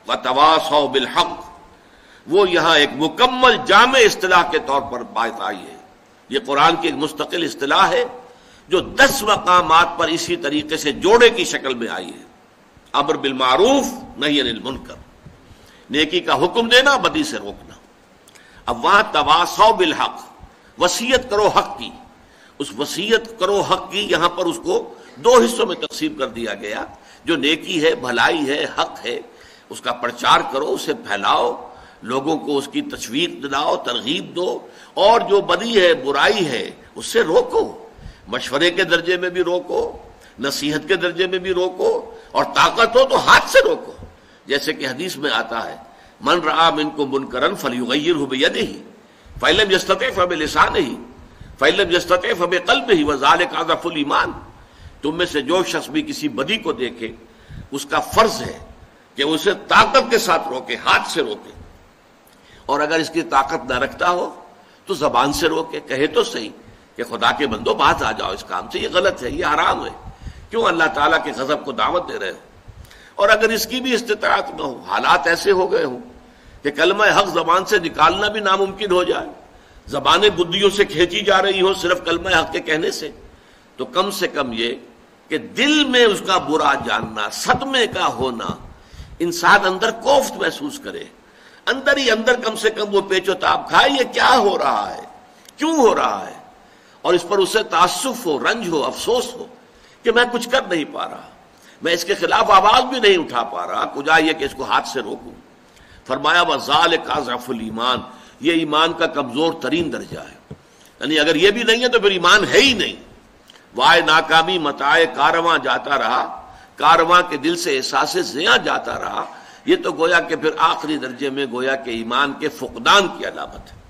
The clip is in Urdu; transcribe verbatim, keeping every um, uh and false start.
وتواصوا بالحق، وہ یہاں ایک مکمل جامع اصطلاح کے طور پر بات آئی ہے. یہ قرآن کی ایک مستقل اصطلاح ہے جو دس مقامات پر اسی طریقے سے جوڑے کی شکل میں آئی ہے. امر بالمعروف نہی عن المنکر، نیکی کا حکم دینا، بدی سے روکنا. اب وہاں تواصوا بالحق، وصیت کرو حق کی، اس وصیت کرو حق کی یہاں پر اس کو دو حصوں میں تقسیم کر دیا گیا. جو نیکی ہے، بھلائی ہے، حق ہے، اس کا پرچار کرو، اسے پھیلاؤ، لوگوں کو اس کی تشویق دلاؤ، ترغیب دو. اور جو بدی ہے، برائی ہے، اس سے روکو، مشورے کے درجے میں بھی روکو، نصیحت کے درجے میں بھی روکو، اور طاقت ہو تو ہاتھ سے روکو. جیسے کہ حدیث میں آتا ہے من رآ منکم منکرا فلیغیرہ بیدہ فإن لم یستطع فبلسانہ فإن لم یستطع فبقلبہ وذلک اضعف الایمان. تم میں سے جو شخص بھی کسی بدی کو دیکھے، اس کا فرض ہے کہ اسے طاقت کے ساتھ روکے، ہاتھ سے روکے. اور اگر اس کی طاقت نہ رکھتا ہو تو زبان سے روکے، کہے تو صحیح کہ خدا کے بندو باز آ جاؤ اس کام سے، یہ غلط ہے، یہ حرام ہے، کیوں اللہ تعالیٰ کے غضب کو دعوت دے رہے ہو. اور اگر اس کی بھی استطاعت نہ ہو، حالات ایسے ہو گئے ہوں کہ کلمہ حق زبان سے نکالنا بھی ناممکن ہو جائے، زبانیں بدیوں سے کھینچی جا رہی ہو صرف کلمہ حق کے کہنے سے، تو کم سے کم یہ کہ دل میں اس کا برا جاننا، صدمے کا ہونا، انسان اندر کوفت محسوس کرے، اندر ہی اندر کم سے کم وہ پیچ و تاب کھائے یہ کیا ہو رہا ہے، کیوں ہو رہا ہے، اور اس پر اسے تعسف ہو، رنج ہو، افسوس ہو کہ میں کچھ کر نہیں پا رہا، میں اس کے خلاف آواز بھی نہیں اٹھا پا رہا، کجا یہ کہ اس کو ہاتھ سے روکوں. فرمایا وَذَلِكَ أَضْعَفُ الْإِيمَانِ، یہ ایمان کا کمزور ترین درجہ ہے. یعنی اگر یہ بھی نہیں ہے تو پھر ایمان ہے ہی نہیں. وائے ناکامی متاع کارواں جاتا رہا، کارواں کے دل سے احساس زیاں جاتا رہا، یہ تو گویا کہ پھر آخری درجے میں گویا کہ ایمان کے فقدان کی علامت ہے.